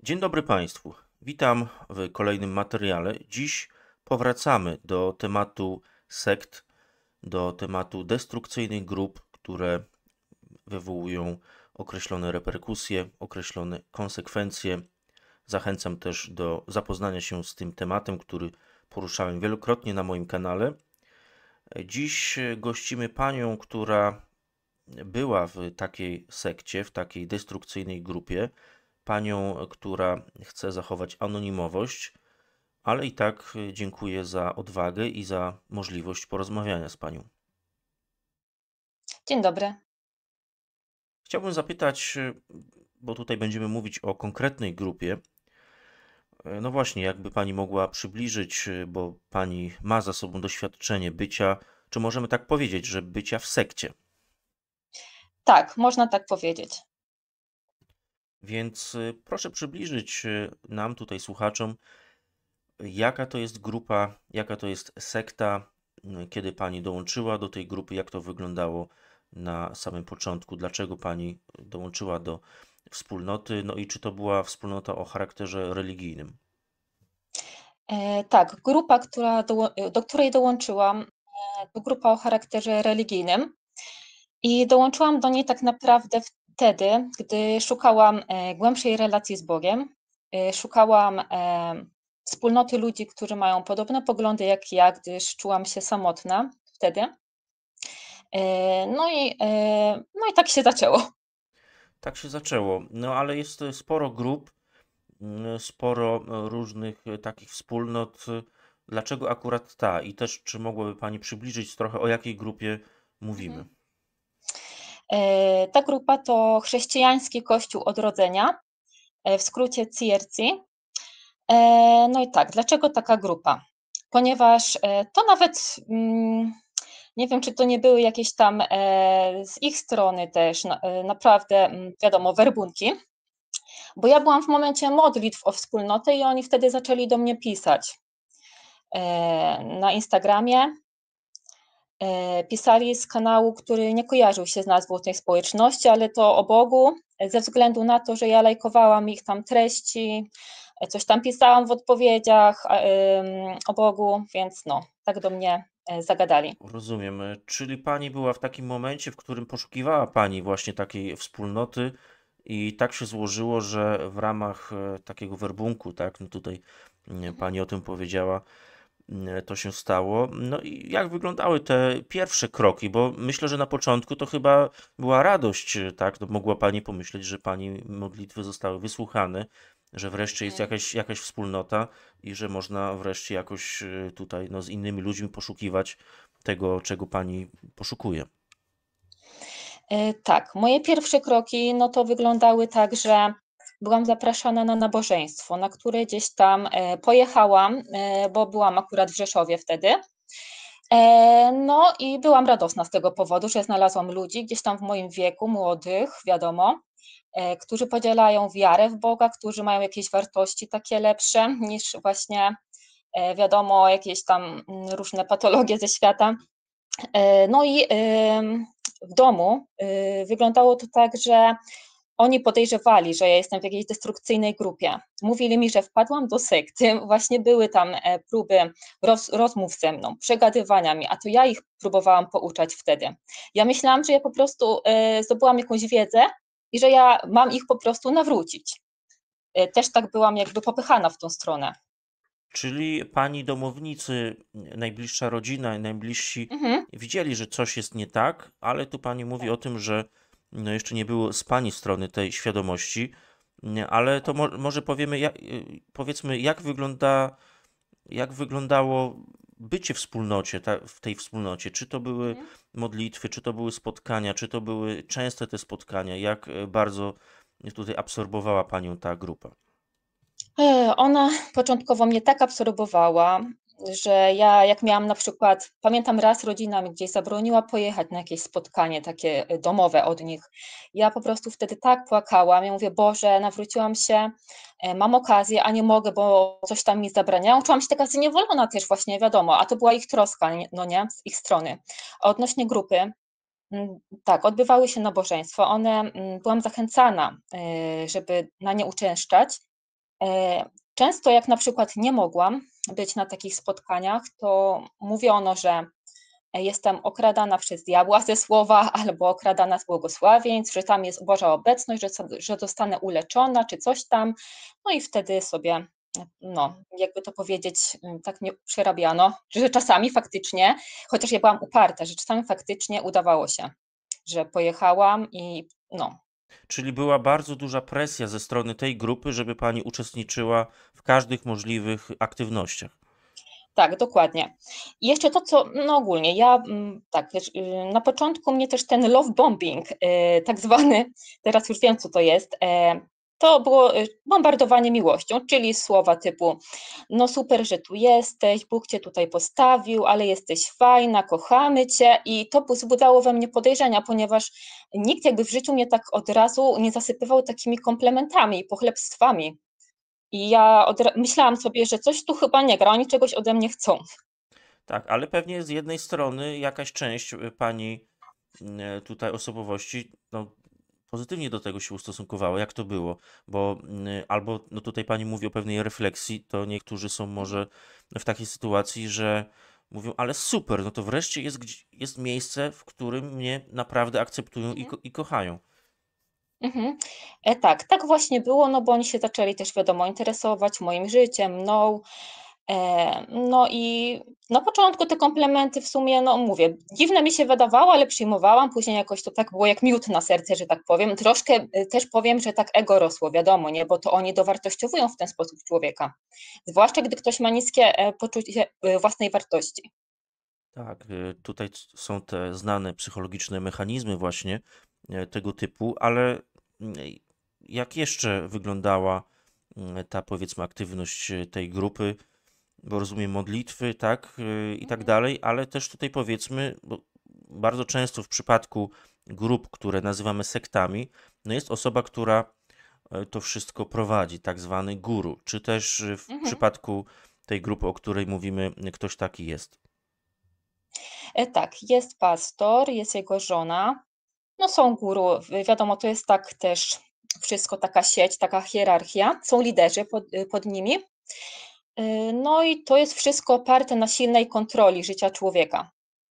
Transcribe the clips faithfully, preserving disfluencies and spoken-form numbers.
Dzień dobry Państwu. Witam w kolejnym materiale. Dziś powracamy do tematu sekt, do tematu destrukcyjnych grup, które wywołują określone reperkusje, określone konsekwencje. Zachęcam też do zapoznania się z tym tematem, który poruszałem wielokrotnie na moim kanale. Dziś gościmy panią, która była w takiej sekcie, w takiej destrukcyjnej grupie, panią, która chce zachować anonimowość, ale i tak dziękuję za odwagę i za możliwość porozmawiania z panią. Dzień dobry. Chciałbym zapytać, bo tutaj będziemy mówić o konkretnej grupie. No właśnie, jakby pani mogła przybliżyć, bo pani ma za sobą doświadczenie bycia, czy możemy tak powiedzieć, że bycia w sekcie. Tak, można tak powiedzieć. Więc y, proszę przybliżyć y, nam, tutaj słuchaczom, jaka to jest grupa, jaka to jest sekta, y, kiedy pani dołączyła do tej grupy, jak to wyglądało na samym początku, dlaczego pani dołączyła do wspólnoty, no i czy to była wspólnota o charakterze religijnym. E, tak, grupa, która doło do której dołączyłam, e, to grupa o charakterze religijnym i dołączyłam do niej tak naprawdę wtedy, gdy szukałam, e, głębszej relacji z Bogiem, e, szukałam, e, wspólnoty ludzi, którzy mają podobne poglądy jak ja, gdyż czułam się samotna wtedy. E, no i, e, no i tak się zaczęło. Tak się zaczęło, no ale jest y, sporo grup, y, sporo y, różnych y, takich wspólnot. y, Dlaczego akurat ta? I też, czy mogłaby pani przybliżyć trochę, o jakiej grupie mówimy? Mhm. E, ta grupa to Chrześcijański Kościół Odrodzenia, e, w skrócie C R C. E, no i tak, dlaczego taka grupa? Ponieważ, e, to nawet, mm, nie wiem, czy to nie były jakieś tam, e, z ich strony też na e, naprawdę, mm, wiadomo, werbunki, bo ja byłam w momencie modlitw o wspólnotę i oni wtedy zaczęli do mnie pisać, e, na Instagramie. E, pisali z kanału, który nie kojarzył się z nazwą tej społeczności, ale to o Bogu, e, ze względu na to, że ja lajkowałam ich tam treści, e, coś tam pisałam w odpowiedziach, a, ym, o Bogu, więc no, tak do mnie, e, zagadali. Rozumiem. E, Czyli pani była w takim momencie, w którym poszukiwała pani właśnie takiej wspólnoty i tak się złożyło, że w ramach e, takiego werbunku, tak, no tutaj mm, Mhm. pani o tym powiedziała, mm, to się stało. No i jak wyglądały te pierwsze kroki? Bo myślę, że na początku to chyba była radość, e, tak? No mogła pani pomyśleć, że pani modlitwy zostały wysłuchane, że wreszcie jest Mhm. jakaś, jakaś wspólnota i że można wreszcie jakoś e, tutaj no, z innymi ludźmi poszukiwać tego, czego pani poszukuje. E, tak, moje pierwsze kroki, no to wyglądały tak, że byłam zapraszana na nabożeństwo, na które gdzieś tam, e, pojechałam, e, bo byłam akurat w Rzeszowie wtedy. E, no i byłam radosna z tego powodu, że znalazłam ludzi gdzieś tam w moim wieku, młodych, wiadomo, e, którzy podzielają wiarę w Boga, którzy mają jakieś wartości takie lepsze niż właśnie, e, wiadomo, jakieś tam, mm, różne patologie ze świata. E, no i, ym, w domu, y, wyglądało to tak, że oni podejrzewali, że ja jestem w jakiejś destrukcyjnej grupie. Mówili mi, że wpadłam do sekty, właśnie były tam, e, próby roz rozmów ze mną, przegadywania mi, a to ja ich próbowałam pouczać wtedy. Ja myślałam, że ja po prostu, e, zdobyłam jakąś wiedzę i że ja mam ich po prostu nawrócić. E, też tak byłam jakby popychana w tą stronę. Czyli pani domownicy, najbliższa rodzina i najbliżsi Mhm. widzieli, że coś jest nie tak, ale tu pani mówi Tak, o tym, że no jeszcze nie było z pani strony tej świadomości, nie, ale to tak. mo może powiemy, jak, powiedzmy, jak wygląda, jak wyglądało bycie w wspólnocie, ta, w tej wspólnocie? Czy to były Mhm. modlitwy, czy to były spotkania, czy to były częste te spotkania? Jak e, bardzo tutaj absorbowała panią ta grupa? E, ona początkowo mnie tak absorbowała, że ja jak miałam na przykład pamiętam raz rodzina mi gdzieś zabroniła pojechać na jakieś spotkanie takie, e, domowe od nich. Ja po prostu wtedy tak płakałam. Ja mówię: "Boże, nawróciłam się, e, mam okazję, a nie mogę, bo coś tam mi zabraniają". Czułam się taka zniewolona też właśnie, wiadomo, a to była ich troska, nie no nie, z ich strony. A odnośnie grupy, mm, tak, odbywały się nabożeństwa. One, mm, byłam zachęcana, e, żeby na nie uczęszczać. E, Często jak na przykład nie mogłam być na takich spotkaniach, to mówiono, że jestem okradana przez diabła ze słowa albo okradana z błogosławieństw, że tam jest Boża obecność, że, so- że zostanę uleczona czy coś tam. No i wtedy sobie, no, jakby to powiedzieć, mm, tak mnie przerabiano, że czasami faktycznie, chociaż ja byłam uparta, że czasami faktycznie udawało się, że pojechałam i no. Czyli była bardzo duża presja ze strony tej grupy, żeby pani uczestniczyła w każdych możliwych aktywnościach. Tak, dokładnie. I jeszcze to, co no ogólnie, ja mm, tak, wiesz, y, na początku mnie też ten love bombing, y, tak zwany, teraz już wiem, co to jest, e, to było y, bombardowanie miłością, czyli słowa typu: no super, że tu jesteś, Bóg cię tutaj postawił, ale jesteś fajna, kochamy cię. I to wzbudzało we mnie podejrzenia, ponieważ nikt jakby w życiu mnie tak od razu nie zasypywał takimi komplementami i pochlebstwami. I ja od ra myślałam sobie, że coś tu chyba nie gra, oni czegoś ode mnie chcą. Tak, ale pewnie z jednej strony jakaś część y, pani y, tutaj osobowości, no, pozytywnie do tego się ustosunkowała. Jak to było? Bo y, albo no tutaj pani mówi o pewnej refleksji, to niektórzy są może w takiej sytuacji, że mówią, ale super, no to wreszcie jest, gdzie- jest miejsce, w którym mnie naprawdę akceptują i, Mhm. ko i kochają. Mhm. E, tak, tak właśnie było, no bo oni się zaczęli też, wiadomo, interesować moim życiem, mną. E, no i na początku te komplementy w sumie, no mówię, dziwne mi się wydawało, ale przyjmowałam. Później jakoś to tak było jak miód na serce, że tak powiem. Troszkę e, też powiem, że tak ego rosło, wiadomo, nie, bo to oni dowartościowują w ten sposób człowieka. Zwłaszcza gdy ktoś ma niskie e, poczucie e, własnej wartości. Tak, y, tutaj c- są te znane psychologiczne mechanizmy właśnie e, tego typu, ale mm, jak jeszcze wyglądała mm, ta powiedzmy aktywność e, tej grupy? Bo rozumiem modlitwy, tak, y, i tak Mhm. dalej, ale też tutaj powiedzmy, bo bardzo często w przypadku grup, które nazywamy sektami, no jest osoba, która e, to wszystko prowadzi, tak zwany guru. Czy też y, w Mhm. przypadku tej grupy, o której mówimy, ktoś taki jest? E, tak, jest pastor, jest jego żona, no są guru, wi wiadomo, to jest tak też wszystko taka sieć, taka hierarchia, są liderzy pod y, pod nimi. Y, no i to jest wszystko oparte na silnej kontroli życia człowieka.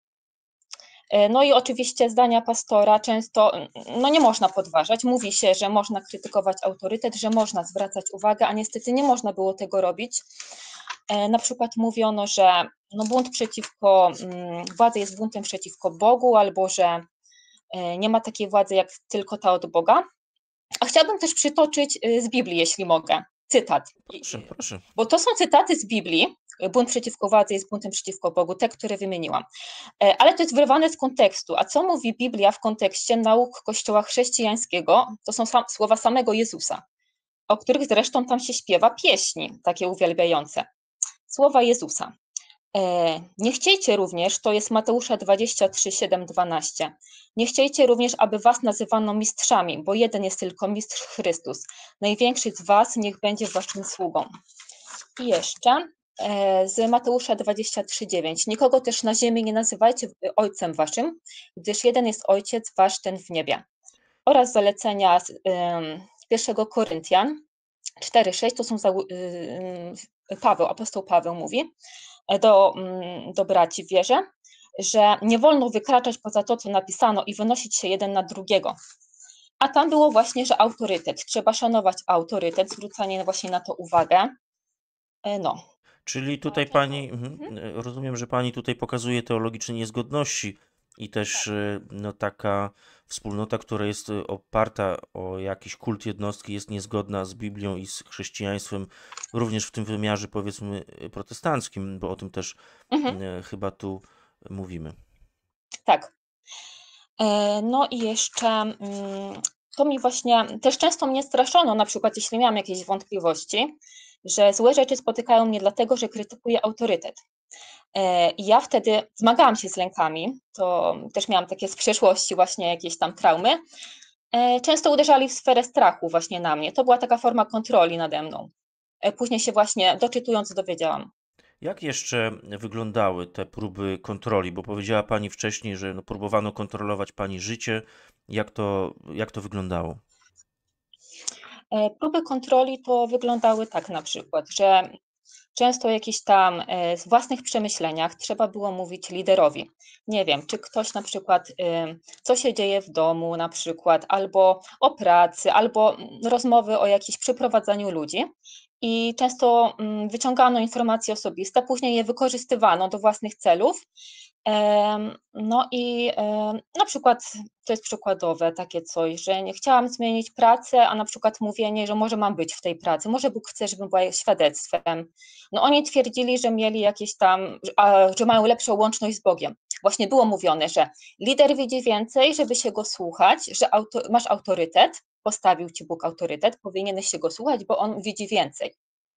E, no i oczywiście zdania pastora często, n no nie można podważać. Mówi się, że można krytykować autorytet, że można zwracać uwagę, a niestety nie można było tego robić. E, na przykład mówiono, że no bunt przeciwko, mm, władza jest buntem przeciwko Bogu, albo że e, nie ma takiej władzy jak tylko ta od Boga. A chciałabym też przytoczyć y, z Biblii, jeśli mogę, cytat, i Proszę, i proszę. bo to są cytaty z Biblii. Bunt przeciwko władzy jest buntem przeciwko Bogu, te, które wymieniłam. E, ale to jest wyrwane z kontekstu. A co mówi Biblia w kontekście nauk Kościoła chrześcijańskiego? To są sam słowa samego Jezusa, o których zresztą tam się śpiewa pieśni, takie uwielbiające. Słowa Jezusa. E, Nie chciejcie również, to jest Mateusza dwadzieścia trzy, siedem, dwanaście. Nie chciejcie również, aby was nazywano mistrzami, bo jeden jest tylko mistrz Chrystus. Największy z was niech będzie waszym sługą. I jeszcze e, z Mateusza dwadzieścia trzy, dziewięć. Nikogo też na ziemi nie nazywajcie ojcem waszym, gdyż jeden jest ojciec wasz, ten w niebie. Oraz zalecenia z em, pierwszego Koryntian cztery, sześć, to są za, y, Paweł, apostoł Paweł mówi e, do, mm, do braci w wierze, że nie wolno wykraczać poza to, co napisano i wynosić się jeden na drugiego. A tam było właśnie, że autorytet, trzeba szanować autorytet, zwrócanie właśnie na to uwagę. E, No, Czyli a tutaj często. pani, mhm, Mhm, e, rozumiem, że pani tutaj pokazuje teologiczne niezgodności i też tak. e, no, taka wspólnota, która jest e, oparta o jakiś kult jednostki, jest niezgodna z Biblią i z chrześcijaństwem, również w tym wymiarze powiedzmy e, protestanckim, bo o tym też Mhm, e, chyba tu mówimy. tak. E, No i jeszcze mm, to mi właśnie też często mnie straszono, na przykład jeśli miałam jakieś wątpliwości, że złe rzeczy spotykają mnie dlatego, że krytykuję autorytet. E, I ja wtedy zmagałam się z lękami, to też miałam takie z przeszłości właśnie jakieś tam traumy. E, Często uderzali w sferę strachu właśnie na mnie. To była taka forma kontroli nade mną. E, Później się właśnie doczytując dowiedziałam. Jak jeszcze wyglądały te próby kontroli? Bo powiedziała pani wcześniej, że no, próbowano kontrolować pani życie. Jak to, jak to wyglądało? E, Próby kontroli to wyglądały tak na przykład, że często jakieś tam e, z własnych przemyśleniach trzeba było mówić liderowi. Nie wiem, czy ktoś na przykład, e, co się dzieje w domu na przykład, albo o pracy, albo mm, rozmowy o jakimś przyprowadzaniu ludzi. I często mm, wyciągano informacje osobiste, później je wykorzystywano do własnych celów. Em, No i em, na przykład to jest przykładowe takie coś, że nie chciałam zmienić pracę, a na przykład mówienie, że może mam być w tej pracy, może Bóg chce, żebym była świadectwem. No oni twierdzili, że mieli jakieś tam, że a, że mają lepszą łączność z Bogiem. Właśnie było mówione, że lider widzi więcej, żeby się go słuchać, że auto, masz autorytet, postawił ci Bóg autorytet, powinieneś się go słuchać, bo on widzi więcej.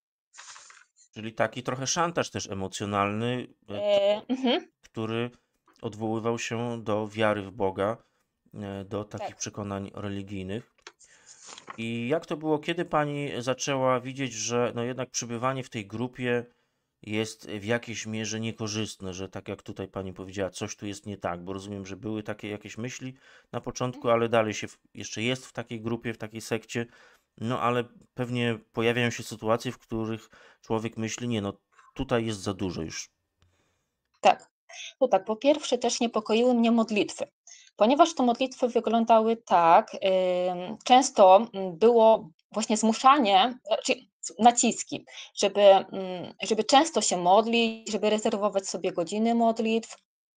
Czyli taki trochę szantaż też emocjonalny, e, t- E, mhm, który odwoływał się do wiary w Boga, e, do takich tak. przekonań religijnych. I jak to było, kiedy pani zaczęła widzieć, że no jednak przebywanie w tej grupie jest w jakiejś mierze niekorzystne, że tak jak tutaj pani powiedziała, coś tu jest nie tak, bo rozumiem, że były takie jakieś myśli na początku, ale dalej się w, jeszcze jest w takiej grupie, w takiej sekcie, no ale pewnie pojawiają się sytuacje, w których człowiek myśli, nie no, tutaj jest za dużo już. Tak. To tak, po pierwsze też niepokoiły mnie modlitwy, ponieważ te modlitwy wyglądały tak, ym, często mm, było właśnie zmuszanie, znaczy naciski, żeby, mm, żeby często się modlić, żeby rezerwować sobie godziny modlitw.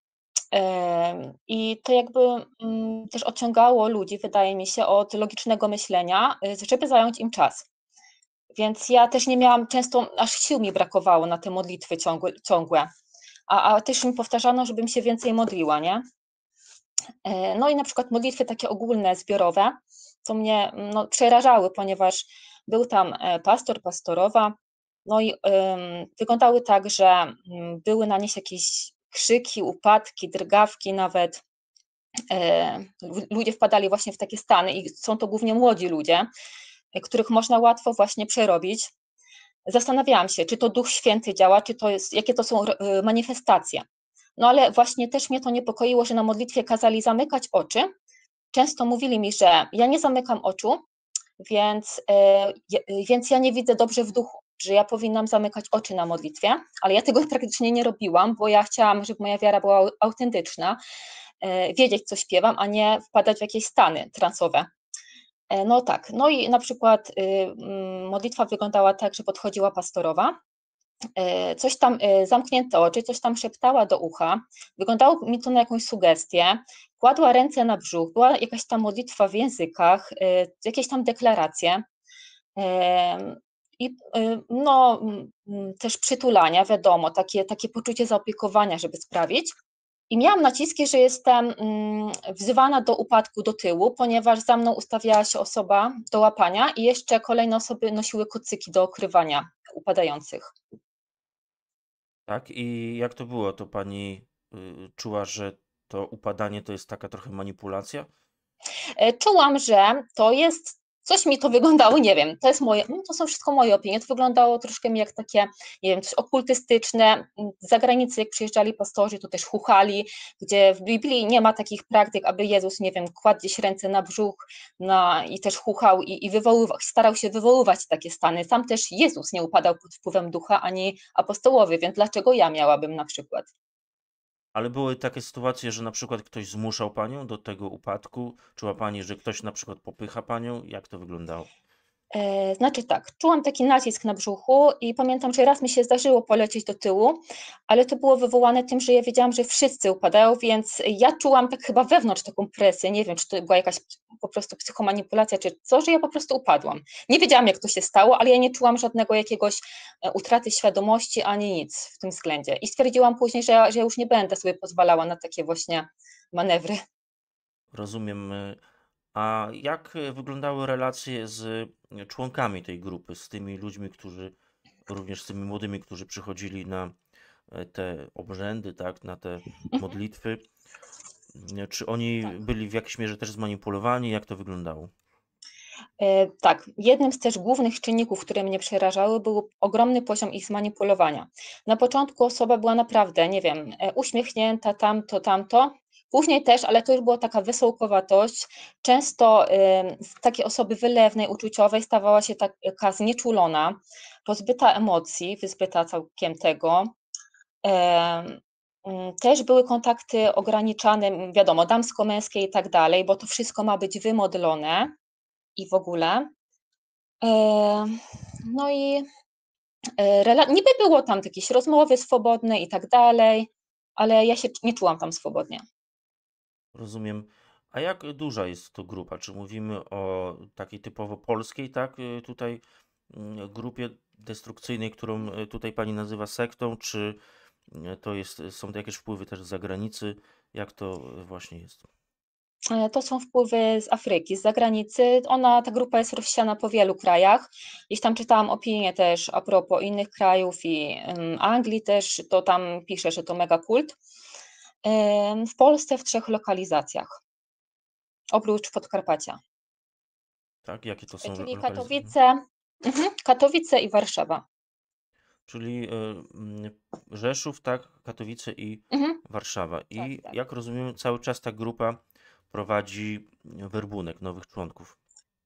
Em, I to jakby mm, też odciągało ludzi, wydaje mi się, od logicznego myślenia, y, żeby zająć im czas. Więc ja też nie miałam często, aż sił mi brakowało na te modlitwy ciągłe, ciągłe. A, a też mi powtarzano, żebym się więcej modliła, nie? E, No i na przykład modlitwy takie ogólne, zbiorowe, to mnie no, przerażały, ponieważ był tam e, pastor, pastorowa, no i ym, wyglądały tak, że mm, były na nich jakieś krzyki, upadki, drgawki nawet. E, lu- Ludzie wpadali właśnie w takie stany i są to głównie młodzi ludzie, e, których można łatwo właśnie przerobić. Zastanawiałam się, czy to Duch Święty działa, czy to jest, jakie to są ro- y, manifestacje. No ale właśnie też mnie to niepokoiło, że na modlitwie kazali zamykać oczy. Często mówili mi, że ja nie zamykam oczu, więc, e, je- więc ja nie widzę dobrze w duchu, że ja powinnam zamykać oczy na modlitwie, ale ja tego praktycznie nie robiłam, bo ja chciałam, żeby moja wiara była au- autentyczna, e, wiedzieć, co śpiewam, a nie wpadać w jakieś stany transowe. E, No tak, no i na przykład y, mm, modlitwa wyglądała tak, że podchodziła pastorowa, e, coś tam, e, zamknięte oczy, coś tam szeptała do ucha. Wyglądało mi to na jakąś sugestię. Kładła ręce na brzuch, była jakaś tam modlitwa w językach, e, jakieś tam deklaracje. Em, I e, no, mm, mm, też przytulania, wiadomo, takie, takie poczucie zaopiekowania, żeby sprawić. I miałam naciski, że jestem mm, wzywana do upadku do tyłu, ponieważ za mną ustawiała się osoba do łapania i jeszcze kolejne osoby nosiły kocyki do okrywania upadających. Tak? I jak to było? To pani y, czuła, że to upadanie to jest taka trochę manipulacja? E, Czułam, że to jest, coś mi to wyglądało, nie wiem, to jest moje, no to są wszystko moje opinie, to wyglądało troszkę mi jak takie, nie wiem, coś okultystyczne. Z zagranicy jak przyjeżdżali pastorzy, to też chuchali, gdzie w Biblii nie ma takich praktyk, aby Jezus, nie wiem, kładł gdzieś ręce na brzuch na, i też chuchał i, i wywoływał, starał się wywoływać takie stany. Sam też Jezus nie upadał pod wpływem ducha, ani apostołowie, więc dlaczego ja miałabym na przykład? Ale były takie sytuacje, że na przykład ktoś zmuszał panią do tego upadku? Czuła pani, że ktoś na przykład popycha panią? Jak to wyglądało? E, Znaczy tak, czułam taki nacisk na brzuchu i pamiętam, że raz mi się zdarzyło polecieć do tyłu, ale to było wywołane tym, że ja wiedziałam, że wszyscy upadają, więc ja czułam tak chyba wewnątrz taką presję. Nie wiem, czy to była jakaś po prostu psychomanipulacja, czy co, że ja po prostu upadłam. Nie wiedziałam, jak to się stało, ale ja nie czułam żadnego jakiegoś e, utraty świadomości ani nic w tym względzie. I stwierdziłam później, że ja, że ja już nie będę sobie pozwalała na takie właśnie manewry. Rozumiem. y, A jak y, wyglądały relacje z y, członkami tej grupy, z tymi ludźmi, którzy, również z tymi młodymi, którzy przychodzili na e, te obrzędy, tak, na te Mhm, modlitwy? Y, Czy oni tak. byli w jakiejś mierze też zmanipulowani? Jak to wyglądało? E, Tak, jednym z też głównych czynników, które mnie przerażały, był ogromny poziom ich zmanipulowania. Na początku osoba była naprawdę, nie wiem, e, uśmiechnięta, tamto, tamto. Później też, ale to już była taka wysołkowatość, często, y, z takiej osoby wylewnej, uczuciowej stawała się taka znieczulona, pozbyta emocji, wyzbyta całkiem tego. Em, mm, też były kontakty ograniczane, m, wiadomo, damsko-męskie i tak dalej, bo to wszystko ma być wymodlone i w ogóle. Em, no i, e, rela niby było tam jakieś rozmowy swobodne i tak dalej, ale ja się nie czułam tam swobodnie. Rozumiem. A jak duża jest to grupa? Czy mówimy o takiej typowo polskiej, tak, y, tutaj mm, grupie destrukcyjnej, którą y, tutaj pani nazywa sektą, czy y, to jest, są to jakieś wpływy też z zagranicy? Jak to y, właśnie jest? E, to są wpływy z Afryki, z zagranicy. Ona ta grupa jest rozsiana po wielu krajach. Gdzieś tam czytałam opinie też a propos innych krajów i, ym, Anglii też, to tam pisze, że to mega kult. Ym, w Polsce w trzech lokalizacjach, oprócz Podkarpacia, Tak, jakie to e, są lo- czyli lokalizacje? Mhm. Katowice mhm, Katowice i Warszawa. Czyli y, mm, Rzeszów, tak, Katowice i Mhm, Warszawa. tak, I tak. jak rozumiem, cały czas ta grupa prowadzi werbunek nowych członków.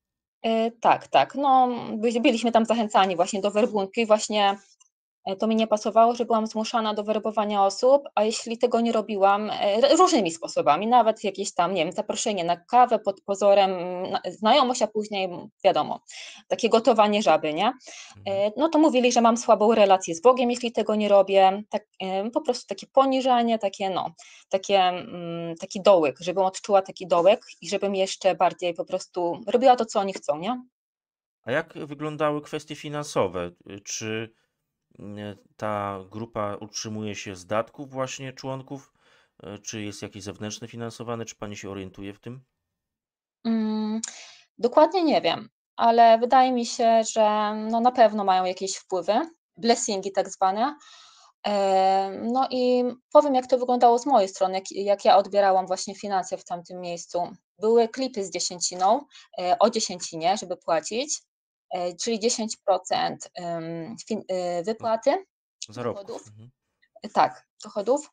E, tak, tak. No, byli byliśmy tam zachęcani właśnie do werbunku i właśnie E, to mi nie pasowało, że byłam zmuszana do werbowania osób, a jeśli tego nie robiłam, e, r różnymi sposobami, nawet jakieś tam, nie wiem, zaproszenie na kawę pod pozorem mm, na znajomość, a później, mm, wiadomo, takie gotowanie żaby, nie? Mhm. E, no to mówili, że mam słabą relację z Bogiem, jeśli tego nie robię, tak, e, po prostu takie poniżanie, takie no, takie, mm, taki dołek, żebym odczuła taki dołek i żebym jeszcze bardziej po prostu robiła to, co oni chcą, nie? A jak wyglądały kwestie finansowe? Y, Czy mm, ta grupa utrzymuje się z datków właśnie członków? Y, Czy jest jakieś zewnętrzne finansowane? Czy pani się orientuje w tym? Mm, dokładnie nie wiem, ale wydaje mi się, że no na pewno mają jakieś wpływy, blessingi tak zwane. Em, no i powiem, jak to wyglądało z mojej strony, jak jak ja odbierałam właśnie finanse w tamtym miejscu. Były klipy z dziesięciną, e, o dziesięcinie, żeby płacić, e, czyli dziesięć procent ym, fin y, Z- wypłaty Zarobków. dochodów. Mhm. Tak, dochodów.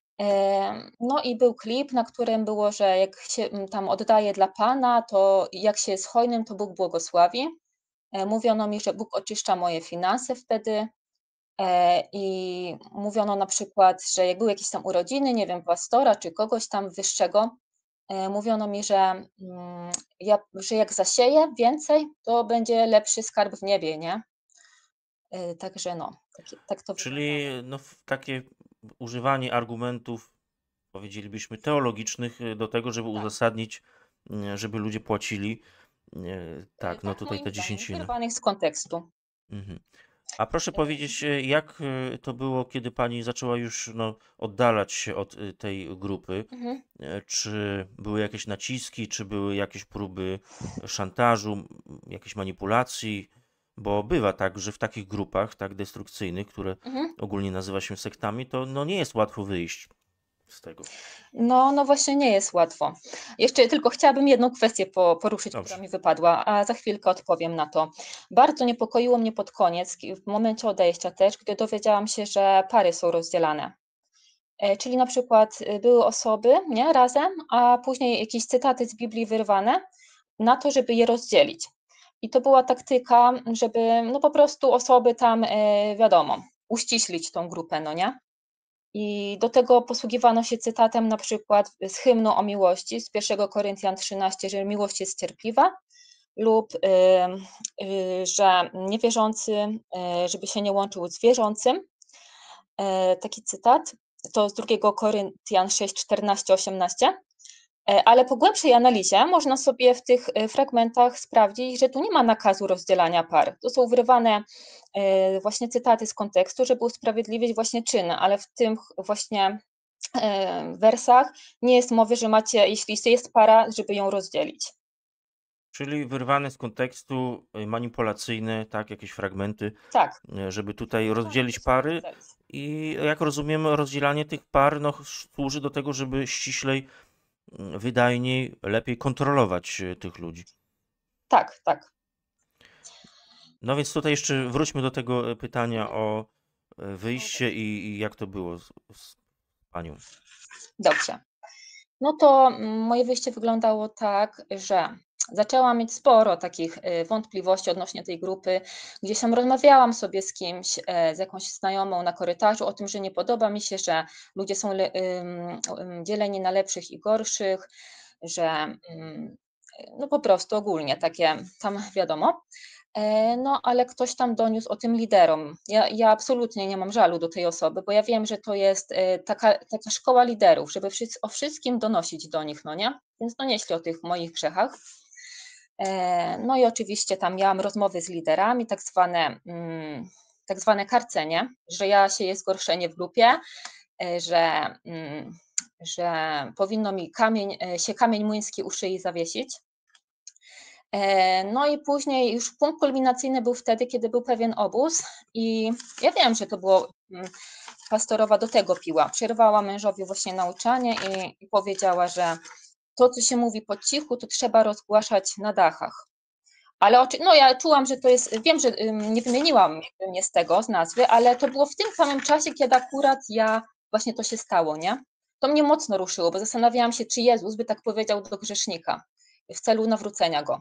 Em, no i był klip, na którym było, że jak się, mm, tam oddaje dla Pana, to jak się jest hojnym, to Bóg błogosławi. E, mówiono mi, że Bóg oczyszcza moje finanse wtedy, e, i mówiono na przykład, że jak były jakieś tam urodziny, nie wiem, pastora czy kogoś tam wyższego, e, mówiono mi, że, mm, ja że jak zasieję więcej, to będzie lepszy skarb w niebie, nie? E, także no, takie tak to Czyli wyglądało. no, w- takie używanie argumentów, powiedzielibyśmy, teologicznych y, do tego, żeby Tak. uzasadnić, y, żeby ludzie płacili. y, E, Tak, no tak, tutaj moim te zdaniem, dziesięciny. wyrwanych z kontekstu. Mhm. A proszę E, powiedzieć, e, jak e, to było, kiedy pani zaczęła już no, oddalać się od e, tej grupy? mhm. E, Czy były jakieś naciski, czy były jakieś próby szantażu, m, jakiejś manipulacji? Bo bywa tak, że w takich grupach tak destrukcyjnych, które Mhm. ogólnie nazywa się sektami, to no, nie jest łatwo wyjść z tego. No, no właśnie nie jest łatwo. Jeszcze tylko chciałabym jedną kwestię po poruszyć, która Dobrze. mi wypadła, a za chwilkę odpowiem na to. Bardzo niepokoiło mnie pod koniec, ki w momencie odejścia też, gdy dowiedziałam się, że pary są rozdzielane. E, czyli na przykład, y, były osoby, nie, razem, a później jakieś cytaty z Biblii wyrwane na to, żeby je rozdzielić. I to była taktyka, żeby, no, po prostu osoby tam, e, wiadomo, uściślić tą grupę, no nie? I do tego posługiwano się cytatem na przykład z hymnu o miłości z pierwszego Koryntian trzynaście, że miłość jest cierpliwa lub, ym, y, że niewierzący, y, żeby się nie łączył z wierzącym. E, taki cytat, to z drugiego Koryntian sześć, czternaście, osiemnaście. E, ale po głębszej analizie można sobie w tych, e, fragmentach sprawdzić, że tu nie ma nakazu rozdzielania par. To są wyrywane, e, właśnie cytaty z kontekstu, żeby usprawiedliwić właśnie czyny, ale w tym właśnie, e, wersach nie jest mowy, że macie, jeśli jest para, żeby ją rozdzielić. Czyli wyrwane z kontekstu, e, manipulacyjne, tak, jakieś fragmenty, Tak, e, żeby tutaj używane rozdzielić przez innych pary. celów. I jak rozumiem, rozdzielanie tych par no, służy do tego, żeby ściślej, mm, wydajniej, lepiej kontrolować e, tych ludzi. Tak, tak. No więc tutaj jeszcze wróćmy do tego e, pytania Mhm. o e, O wyjście odejście. i, i jak to było z, z panią. Dobrze. No to mm, moje wyjście wyglądało tak, że zaczęłam mieć sporo takich y, wątpliwości odnośnie tej grupy. Gdzieś tam rozmawiałam sobie z kimś, e, z jakąś znajomą na korytarzu o tym, że nie podoba mi się, że ludzie są le- ym, ym, dzieleni na lepszych i gorszych, że mm, no po prostu ogólnie takie tam wiadomo. E, No, ale ktoś tam doniósł o tym liderom. Ja, ja absolutnie nie mam żalu do tej osoby, bo ja wiem, że to jest e, taka, taka szkoła liderów, żeby wszyscy, o wszystkim donosić do nich, no nie? Więc donieśli o tych moich grzechach. E, No i oczywiście tam miałam rozmowy z liderami, tak zwane, mm, tak zwane karcenie, że ja sieję zgorszenie w grupie, e, że, mm, że powinno mi kamień, e, się kamień młyński u szyi zawiesić. E, No i później już punkt kulminacyjny był wtedy, kiedy był pewien obóz i ja wiem, że to było, mm, pastorowa do tego piła. Przerwała mężowi właśnie nauczanie i i powiedziała, że to, co się mówi po cichu, to trzeba rozgłaszać na dachach. Ale oczy no ja czułam, że to jest wiem, że, ym, nie wymieniłam jakby mnie z tego, z nazwy, ale to było w tym samym czasie, kiedy akurat ja właśnie to się stało, nie? To mnie mocno ruszyło, bo zastanawiałam się, czy Jezus by tak powiedział do grzesznika w celu nawrócenia go.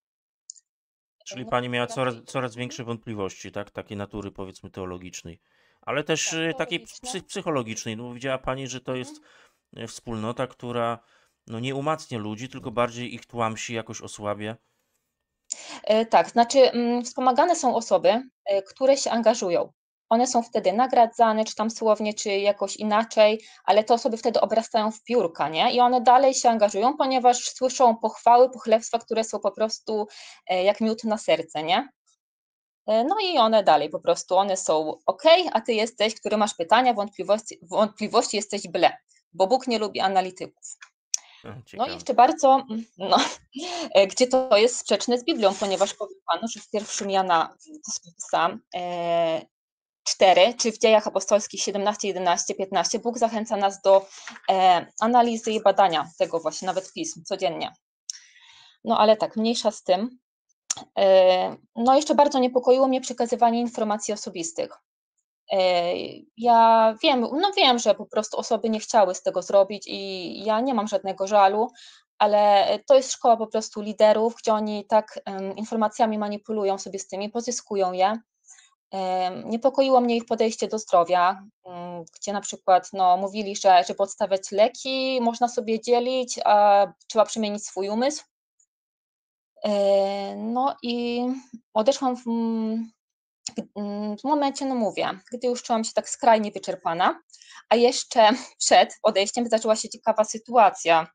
Czyli No pani miała i coraz, raczej coraz mhm, większe wątpliwości, tak? Takiej natury, powiedzmy, teologicznej, ale też tak, y, takiej psy, teologiczne. psychologicznej. No, bo widziała pani, że to jest Mhm. y, wspólnota, która no, nie umacnia ludzi, tylko bardziej ich tłamsi, jakoś osłabia. E, tak, znaczy, mm, wspomagane są osoby, e, które się angażują. One są wtedy nagradzane, czy tam słownie, czy jakoś inaczej, ale te osoby wtedy obrastają w piórka, nie? I one dalej się angażują, ponieważ słyszą pochwały, pochlebstwa, które są po prostu, e, jak miód na serce, nie? E, no i one dalej po prostu, one są okej, a ty jesteś, który masz pytania, wątpliwości wątpliwości, jesteś ble, bo Bóg nie lubi analityków. O, No i ciekawe. jeszcze bardzo, mm, no, e, gdzie to jest sprzeczne z Biblią, ponieważ powie Panu, że w pierwszym Jana, to sobie pisałam, e, cztery, czy w Dziejach Apostolskich siedemnaście, jedenaście, piętnaście, Bóg zachęca nas do e, analizy i badania tego właśnie, nawet pism, codziennie. No ale tak, mniejsza z tym. E, No jeszcze bardzo niepokoiło mnie przekazywanie informacji osobistych. E, Ja wiem, no wiem, że po prostu osoby nie chciały z tego zrobić i ja nie mam żadnego żalu, ale to jest szkoła po prostu liderów, gdzie oni tak em, informacjami manipulują sobie z tymi, pozyskują je. Em, Niepokoiło mnie ich podejście do zdrowia, mm, gdzie na przykład no, mówili, że żeby odstawiać leki, można sobie dzielić, a trzeba przemienić swój umysł. E, No i odeszłam w, Mm, w momencie, no mówię, gdy już czułam się tak skrajnie wyczerpana, a jeszcze przed odejściem zaczęła się ciekawa sytuacja.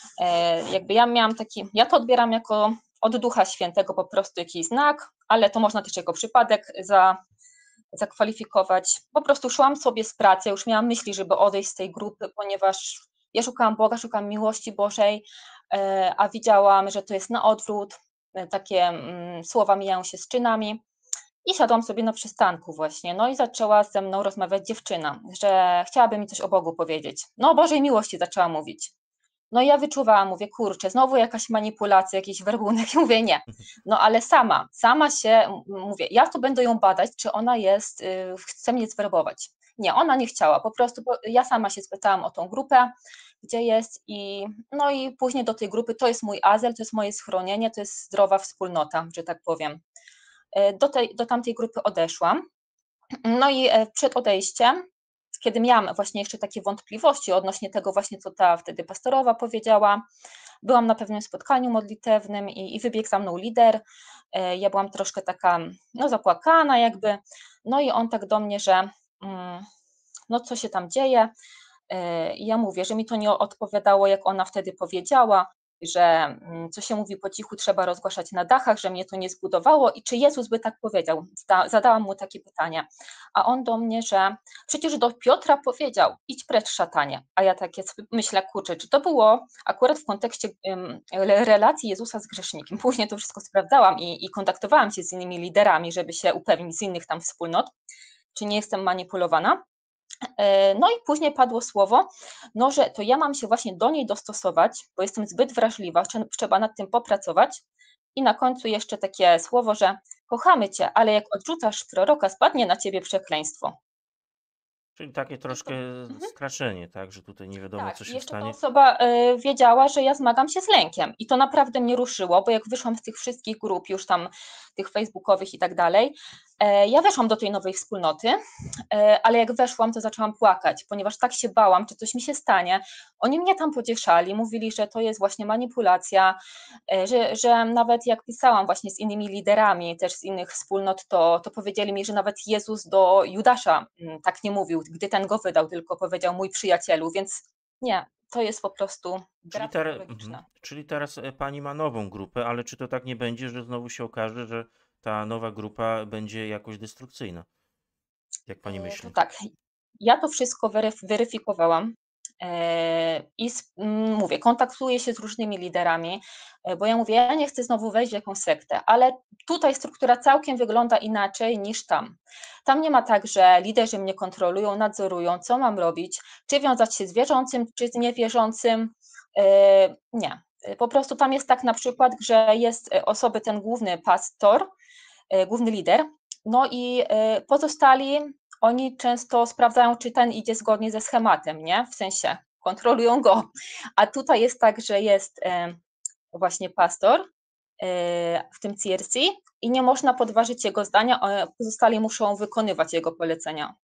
E, jakby ja miałam taki, ja to odbieram jako od Ducha Świętego po prostu jakiś znak, ale to można też jako przypadek za, zakwalifikować. Po prostu szłam sobie z pracy, już miałam myśli, żeby odejść z tej grupy, ponieważ ja szukałam Boga, szukałam miłości Bożej, e, a widziałam, że to jest na odwrót, e, takie mm, słowa mijają się z czynami. I siadłam sobie na przystanku właśnie, no i zaczęła ze mną rozmawiać dziewczyna, że chciałaby mi coś o Bogu powiedzieć. No o Bożej miłości zaczęła mówić. No i ja wyczuwałam, mówię: „Kurczę, znowu jakaś manipulacja, jakiś werbunek”, i mówię: „Nie”. No ale sama, sama się m mówię: „Ja tu będę ją badać, czy ona jest, y, chce mnie zwerbować”. Nie, ona nie chciała, po prostu po ja sama się spytałam o tą grupę, gdzie jest i no i później do tej grupy, to jest mój azyl, to jest moje schronienie, to jest zdrowa wspólnota, że tak powiem. E, do tej do tamtej grupy odeszłam. No i, e, przed odejściem, kiedy miałam właśnie jeszcze takie wątpliwości odnośnie tego właśnie, co ta wtedy pastorowa powiedziała, byłam na pewnym spotkaniu modlitewnym i i wybiegł za mną lider. E, ja byłam troszkę taka, no, zapłakana jakby. No i on tak do mnie, że, mm, no, co się tam dzieje? E, I ja mówię, że mi to nie odpowiadało, jak ona wtedy powiedziała, że mm, co się mówi po cichu, trzeba rozgłaszać na dachach, że mnie to nie zbudowało i czy Jezus by tak powiedział. Zda, zadałam mu takie pytanie. A on do mnie, że przecież do Piotra powiedział: idź precz, szatanie. A ja takie sobie myślę, kurczę, czy to było akurat w kontekście ym, re- relacji Jezusa z grzesznikiem. Później to wszystko sprawdzałam i, i kontaktowałam się z innymi liderami, żeby się upewnić z innych tam wspólnot, czy nie jestem manipulowana. E, No i później padło słowo, no, że to ja mam się właśnie do niej dostosować, bo jestem zbyt wrażliwa, trze- trzeba nad tym popracować. I na końcu jeszcze takie słowo, że kochamy cię, ale jak odrzucasz proroka, spadnie na ciebie przekleństwo. Czyli takie Jest to troszkę mhm. straszenie, tak, że tutaj nie wiadomo, Tak, co i się jeszcze ta stanie. osoba, e, wiedziała, że ja zmagam się z lękiem i to naprawdę mnie ruszyło, bo jak wyszłam z tych wszystkich grup już tam tych facebookowych i tak dalej, e, ja weszłam do tej nowej wspólnoty, e, ale jak weszłam, to zaczęłam płakać, ponieważ tak się bałam, czy coś mi się stanie. Oni mnie tam pocieszali, mówili, że to jest właśnie manipulacja, e, że, że nawet jak pisałam właśnie z innymi liderami też z innych wspólnot, to, to powiedzieli mi, że nawet Jezus do Judasza mm, tak nie mówił, gdy ten go wydał, tylko powiedział mój przyjacielu, więc nie, to jest po prostu gra Czyli, ter, mhm. psychologiczna. Czyli teraz e, pani ma nową grupę, ale czy to tak nie będzie, że znowu się okaże, że ta nowa grupa będzie jakoś destrukcyjna? Jak pani E, To myśli? tak, ja to wszystko weryf- weryfikowałam e, i s- m, mówię, kontaktuję się z różnymi liderami, e, bo ja mówię, ja nie chcę znowu wejść w jakąś sektę, ale tutaj struktura całkiem wygląda inaczej niż tam. Tam nie ma tak, że liderzy mnie kontrolują, nadzorują, co mam robić, czy wiązać się z wierzącym, czy z niewierzącym. E, Nie. E, Po prostu tam jest tak na przykład, że jest e, osoby, ten główny pastor, e, główny lider, no i e, pozostali, oni często sprawdzają, czy ten idzie zgodnie ze schematem, nie? W sensie kontrolują go. A tutaj jest tak, że jest e, właśnie pastor e, w tym C R C i nie można podważyć jego zdania, a pozostali muszą wykonywać jego polecenia.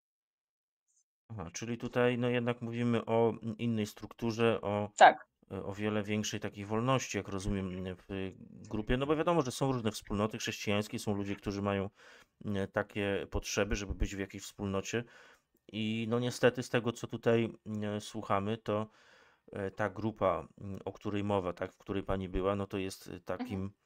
Aha, czyli tutaj no jednak mówimy o innej strukturze, o, Tak. o wiele większej takiej wolności, jak rozumiem, w grupie. No bo wiadomo, że są różne wspólnoty chrześcijańskie, są ludzie, którzy mają e, takie potrzeby, żeby być w jakiejś wspólnocie. I no niestety z tego, co tutaj e, słuchamy, to e, ta grupa, m, o której mowa, tak, w której pani była, no to jest e, Mhm. takim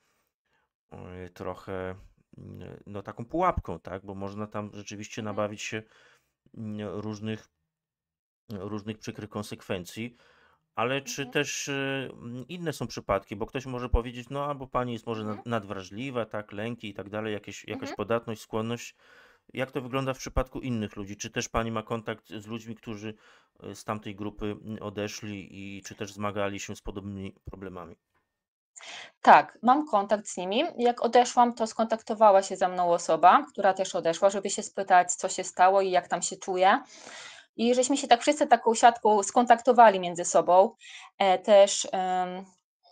e, trochę, m, no taką pułapką, tak, bo można tam rzeczywiście Mhm. nabawić się m, różnych, różnych przykrych konsekwencji. Ale czy Mhm. też y, mm, inne są przypadki, bo ktoś może powiedzieć, no albo pani jest może Mhm. nad- nadwrażliwa, tak, lęki i tak dalej, jakieś, jakaś Mhm. podatność, skłonność. Jak to wygląda w przypadku innych ludzi? Czy też pani ma kontakt z ludźmi, którzy y, z tamtej grupy mm, odeszli i czy też zmagali się z podobnymi problemami? Tak, mam kontakt z nimi. Jak odeszłam, to skontaktowała się ze mną osoba, która też odeszła, żeby się spytać, co się stało i jak tam się czuje. I żeśmy się tak wszyscy taką siatką skontaktowali między sobą. E, też em,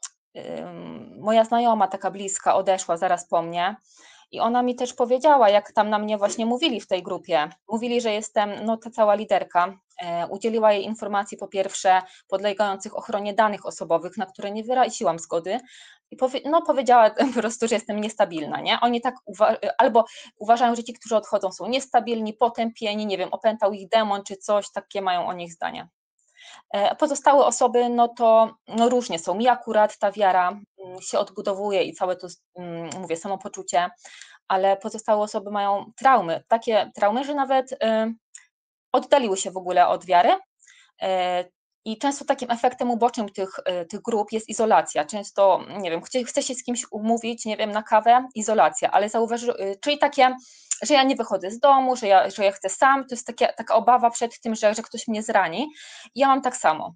em, moja znajoma, taka bliska, odeszła zaraz po mnie. I ona mi też powiedziała, jak tam na mnie właśnie mówili w tej grupie. Mówili, że jestem, no ta cała liderka. E, udzieliła jej informacji, po pierwsze, podlegających ochronie danych osobowych, na które nie wyraziłam zgody. I powie, no, powiedziała po prostu, że jestem niestabilna, nie? Oni tak uwa- albo uważają, że ci, którzy odchodzą, są niestabilni, potępieni, nie wiem, opętał ich demon czy coś, takie mają o nich zdanie. E, Pozostałe osoby, no to no różnie są. Mi akurat ta wiara mm, się odbudowuje i całe to, mm, mówię, samopoczucie, ale pozostałe osoby mają traumy, takie traumy, że nawet y, oddaliły się w ogóle od wiary. E, I często takim efektem ubocznym tych, y, tych grup jest izolacja. Często, nie wiem, chce, chce się z kimś umówić, nie wiem, na kawę, izolacja, ale zauważy, y, czyli takie, że ja nie wychodzę z domu, że ja, że ja chcę sam, to jest takie, taka obawa przed tym, że, że ktoś mnie zrani. I ja mam tak samo.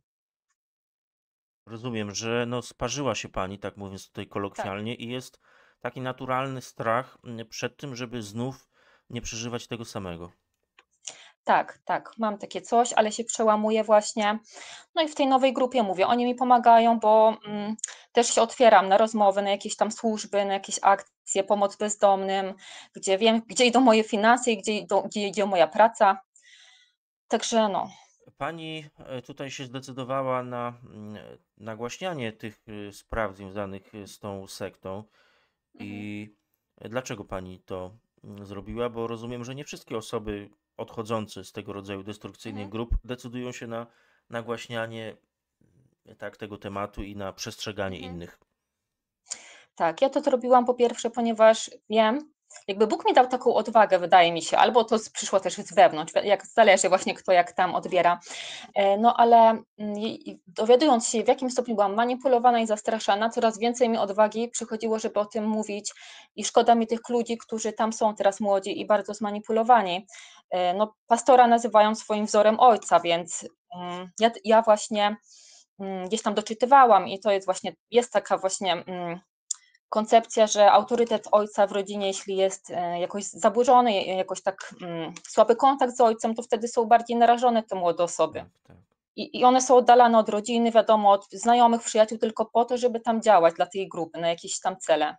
Rozumiem, że no sparzyła się pani, tak mówiąc tutaj Tak. kolokwialnie, i jest taki naturalny strach mm, przed tym, żeby znów nie przeżywać tego samego. Tak, tak, mam takie coś, ale się przełamuję właśnie. No i w tej nowej grupie mówię, oni mi pomagają, bo mm, też się otwieram na rozmowy, na jakieś tam służby, na jakieś akcje, pomoc bezdomnym, gdzie wiem, gdzie idą moje finanse i gdzie, idą, gdzie idzie moja praca. Także no. Pani e, tutaj się zdecydowała na mm, nagłaśnianie tych y, spraw związanych y, z tą sektą. Mhm, I dlaczego pani to mm, zrobiła? Bo rozumiem, że nie wszystkie osoby odchodzące z tego rodzaju destrukcyjnych mhm. grup decydują się na nagłaśnianie mm, tak, tego tematu i na przestrzeganie Mhm. innych. Tak, ja to zrobiłam po pierwsze, ponieważ wiem, jakby Bóg mi dał taką odwagę, wydaje mi się, albo to z- przyszło też z wewnątrz, jak zależy właśnie kto jak tam odbiera. E, No ale mm, i- i dowiadując się, w jakim stopniu byłam manipulowana i zastraszana, coraz więcej mi odwagi przychodziło, żeby o tym mówić i szkoda mi tych ludzi, którzy tam są teraz młodzi i bardzo zmanipulowani. E, No, pastora nazywają swoim wzorem ojca, więc mm, ja, ja właśnie mm, gdzieś tam doczytywałam i to jest właśnie, jest taka właśnie mm, koncepcja, że autorytet ojca w rodzinie, jeśli jest e, jakoś zaburzony, jakoś tak mm, słaby kontakt z ojcem, to wtedy są bardziej narażone te młode osoby. Tak, tak. I, I one są oddalane od rodziny, wiadomo, od znajomych, przyjaciół tylko po to, żeby tam działać dla tej grupy, na jakieś tam cele.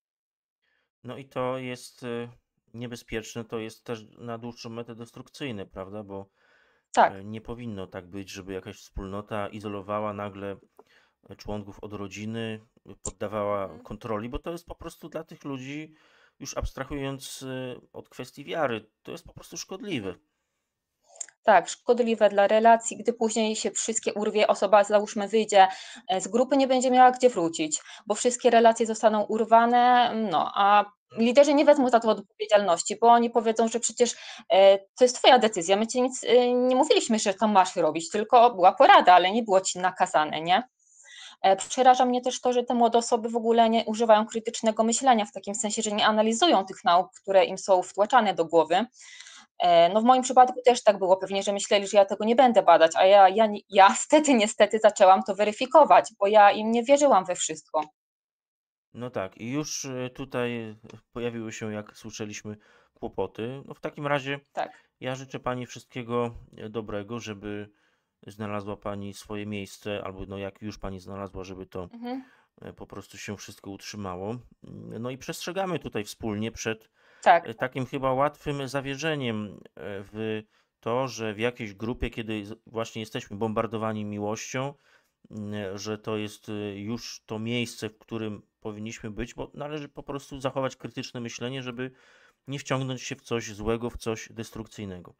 No i to jest y, niebezpieczne, to jest też na dłuższą metę destrukcyjne, prawda? Bo Tak. e, nie powinno tak być, żeby jakaś wspólnota izolowała nagle członków od rodziny, poddawała Mhm. kontroli, bo to jest po prostu dla tych ludzi, już abstrahując y, od kwestii wiary, to jest po prostu szkodliwe. Tak, szkodliwe dla relacji, gdy później się wszystkie urwie, osoba załóżmy wyjdzie e, z grupy, nie będzie miała gdzie wrócić, bo wszystkie relacje zostaną urwane, no a liderzy nie wezmą za to odpowiedzialności, bo oni powiedzą, że przecież e, to jest twoja decyzja, my ci nic e, nie mówiliśmy, że to masz robić, tylko była porada, ale nie było ci nakazane, nie? E, Przeraża mnie też to, że te młode osoby w ogóle nie używają krytycznego myślenia, w takim sensie, że nie analizują tych nauk, które im są wtłaczane do głowy. E, No w moim przypadku też tak było pewnie, że myśleli, że ja tego nie będę badać, a ja, ja, nie- ja stety, niestety zaczęłam to weryfikować, bo ja im nie wierzyłam we wszystko. No tak, i już y, tutaj pojawiły się, jak słyszeliśmy, kłopoty. No w takim razie Tak. ja życzę Pani wszystkiego e, dobrego, żeby znalazła Pani swoje miejsce, albo no jak już Pani znalazła, żeby to Mhm. e, po prostu się wszystko utrzymało. Mm, No i przestrzegamy tutaj wspólnie przed Tak, e, tak. takim chyba łatwym zawierzeniem e, w to, że w jakiejś grupie, kiedy z- właśnie jesteśmy bombardowani miłością, mm, że to jest e, już to miejsce, w którym powinniśmy być, bo należy po prostu zachować krytyczne myślenie, żeby nie wciągnąć się w coś złego, w coś destrukcyjnego.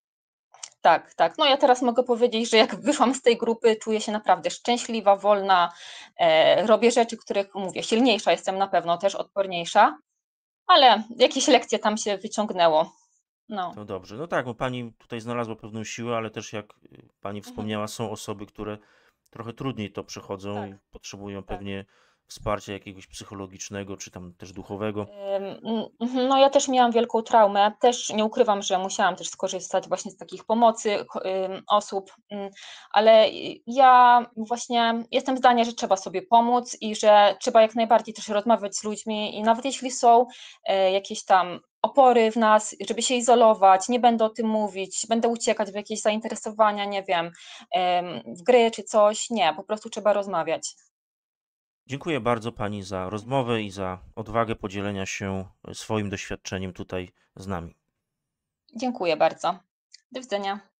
Tak, tak. No ja teraz mogę powiedzieć, że jak wyszłam z tej grupy, czuję się naprawdę szczęśliwa, wolna, e, robię rzeczy, których mówię, silniejsza jestem na pewno, też odporniejsza, ale jakieś lekcje tam się wyciągnęło. No. To dobrze. No tak, bo pani tutaj znalazła pewną siłę, ale też jak y, pani Mhm. wspomniała, są osoby, które trochę trudniej to przechodzą i Tak, potrzebują tak. pewnie wsparcia jakiegoś psychologicznego czy tam też duchowego. Ym, mm, mhm, no ja też miałam wielką traumę. Też nie ukrywam, że musiałam też skorzystać właśnie z takich pomocy ko ym, osób, ym, ale y, ja właśnie jestem zdania, że trzeba sobie pomóc i że trzeba jak najbardziej też rozmawiać z ludźmi i nawet jeśli są, e, jakieś tam opory w nas, żeby się izolować, nie będę o tym mówić, będę uciekać w jakieś zainteresowania, nie wiem, em, w gry czy coś. Nie, po prostu trzeba rozmawiać. Dziękuję bardzo pani za Mhm. rozmowę i za odwagę podzielenia się swoim doświadczeniem tutaj z nami. Dziękuję bardzo. Do widzenia.